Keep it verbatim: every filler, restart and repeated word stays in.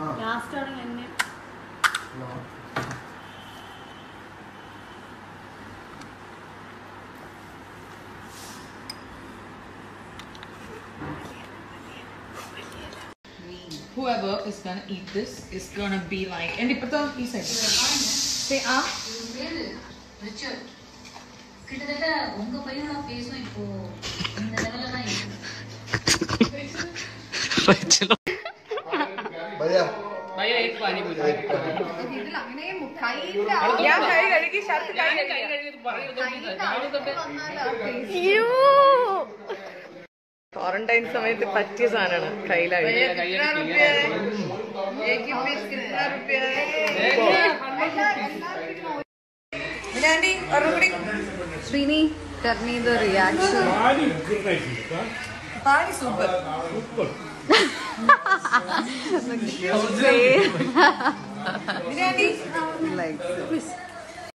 last ആണ് എന്നെ Whoever is gonna eat this is gonna be like, and ippo he said say ah Richard kidatta unga paiyana face um ipo indha level la irukku भैया भैया एक पानी पूरी ഇതിൽ അങ്ങനെ മുട്ടായി ഇല്ല ഞാൻ കൈ കഴുകി ഷർട്ട് കൈ കഴുകി അയ്യോ ക്വാറന്റൈൻ സമയത്ത് പറ്റിയ സാധനമാണ് കയ്യിലായി Srini tell me the reaction പാനി സൂപ്പർ like